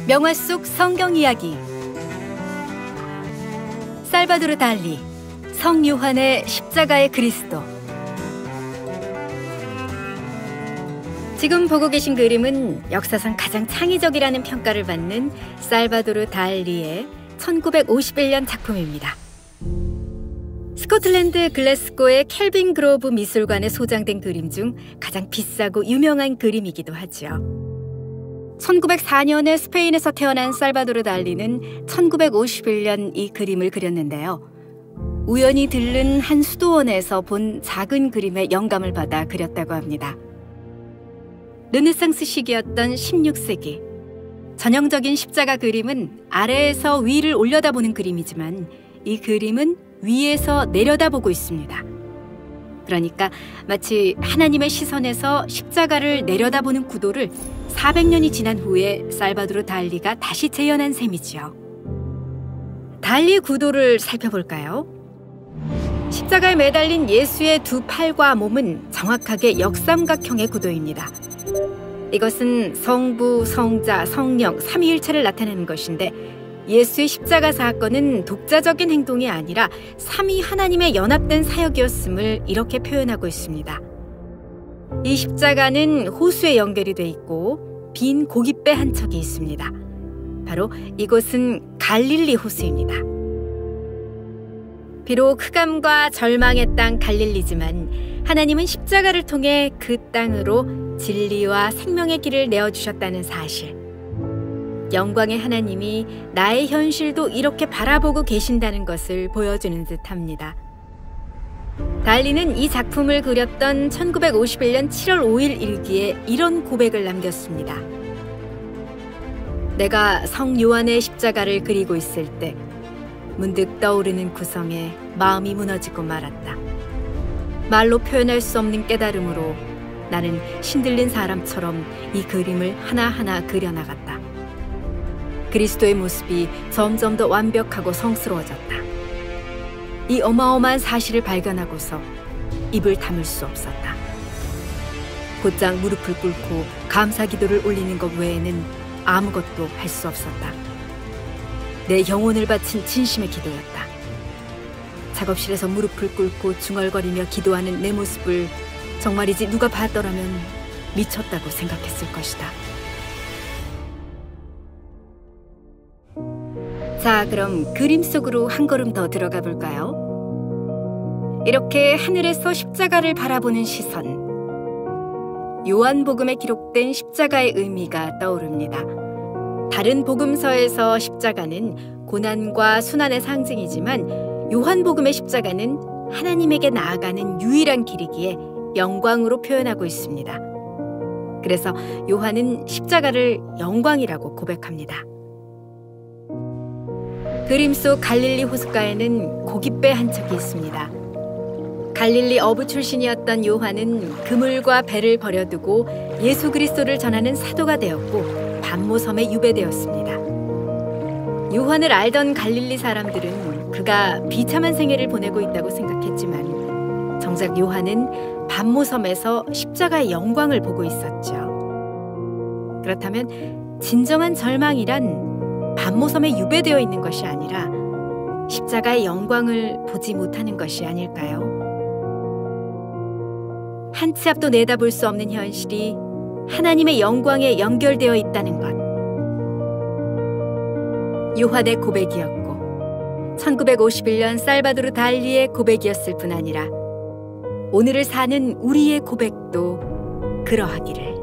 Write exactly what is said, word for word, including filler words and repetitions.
명화 속 성경 이야기. 살바도르 달리, 성 요한의 십자가의 그리스도. 지금 보고 계신 그림은 역사상 가장 창의적이라는 평가를 받는 살바도르 달리의 천구백오십일 년 작품입니다. 스코틀랜드 글래스고의 켈빈 그로브 미술관에 소장된 그림 중 가장 비싸고 유명한 그림이기도 하죠. 천구백사 년에 스페인에서 태어난 살바도르 달리는 천구백오십일 년 이 그림을 그렸는데요. 우연히 들른 한 수도원에서 본 작은 그림에 영감을 받아 그렸다고 합니다. 르네상스 시기였던 십육 세기. 전형적인 십자가 그림은 아래에서 위를 올려다보는 그림이지만 이 그림은 위에서 내려다보고 있습니다. 그러니까 마치 하나님의 시선에서 십자가를 내려다보는 구도를 사백 년이 지난 후에 살바도르 달리가 다시 재현한 셈이지요. 달리의 구도를 살펴볼까요? 십자가에 매달린 예수의 두 팔과 몸은 정확하게 역삼각형의 구도입니다. 이것은 성부, 성자, 성령, 삼위일체를 나타내는 것인데 예수의 십자가 사건은 독자적인 행동이 아니라 삼위 하나님의 연합된 사역이었음을 이렇게 표현하고 있습니다. 이 십자가는 호수에 연결이 돼 있고 빈 고깃배 한 척이 있습니다. 바로 이곳은 갈릴리 호수입니다. 비록 흑암과 절망의 땅 갈릴리지만 하나님은 십자가를 통해 그 땅으로 진리와 생명의 길을 내어주셨다는 사실. 영광의 하나님이 나의 현실도 이렇게 바라보고 계신다는 것을 보여주는 듯합니다. 달리는 이 작품을 그렸던 천구백오십일 년 칠월 오일 일기에 이런 고백을 남겼습니다. 내가 성 요한의 십자가를 그리고 있을 때 문득 떠오르는 구성에 마음이 무너지고 말았다. 말로 표현할 수 없는 깨달음으로 나는 신들린 사람처럼 이 그림을 하나하나 그려나갔다. 그리스도의 모습이 점점 더 완벽하고 성스러워졌다. 이 어마어마한 사실을 발견하고서 입을 다물 수 없었다. 곧장 무릎을 꿇고 감사 기도를 올리는 것 외에는 아무것도 할 수 없었다. 내 영혼을 바친 진심의 기도였다. 작업실에서 무릎을 꿇고 중얼거리며 기도하는 내 모습을 정말이지 누가 봤더라면 미쳤다고 생각했을 것이다. 자, 그럼 그림 속으로 한 걸음 더 들어가 볼까요? 이렇게 하늘에서 십자가를 바라보는 시선. 요한복음에 기록된 십자가의 의미가 떠오릅니다. 다른 복음서에서 십자가는 고난과 순환의 상징이지만 요한복음의 십자가는 하나님에게 나아가는 유일한 길이기에 영광으로 표현하고 있습니다. 그래서 요한은 십자가를 영광이라고 고백합니다. 그림 속 갈릴리 호숫가에는 고깃배 한 척이 있습니다. 갈릴리 어부 출신이었던 요한은 그물과 배를 버려두고 예수 그리스도를 전하는 사도가 되었고 반모섬에 유배되었습니다. 요한을 알던 갈릴리 사람들은 그가 비참한 생애를 보내고 있다고 생각했지만 정작 요한은 반모섬에서 십자가의 영광을 보고 있었죠. 그렇다면 진정한 절망이란 반모섬에 유배되어 있는 것이 아니라 십자가의 영광을 보지 못하는 것이 아닐까요? 한 치 앞도 내다볼 수 없는 현실이 하나님의 영광에 연결되어 있다는 것. 요한의 고백이었고 천구백오십일 년 살바도르 달리의 고백이었을 뿐 아니라 오늘을 사는 우리의 고백도 그러하기를.